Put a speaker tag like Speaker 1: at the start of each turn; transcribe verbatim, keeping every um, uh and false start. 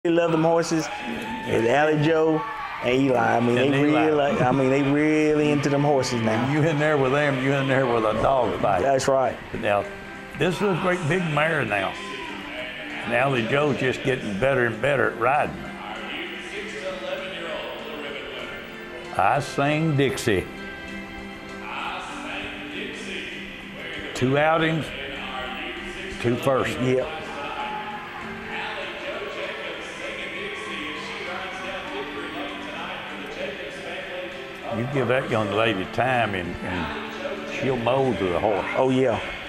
Speaker 1: love them horses. It's Allie Joe and Eli. I mean,
Speaker 2: And
Speaker 1: they
Speaker 2: Eli.
Speaker 1: really, I mean, they really into them horses now.
Speaker 2: You in there with them, you in there with a dog fight.
Speaker 1: That's right.
Speaker 2: Now, this is a great big mare now. And Allie Joe's just getting better and better at riding. I Sing Dixie. Two outings, two firsts.
Speaker 1: Yep.
Speaker 2: You give that young lady time and, and she'll mold to the horse.
Speaker 1: Oh, yeah.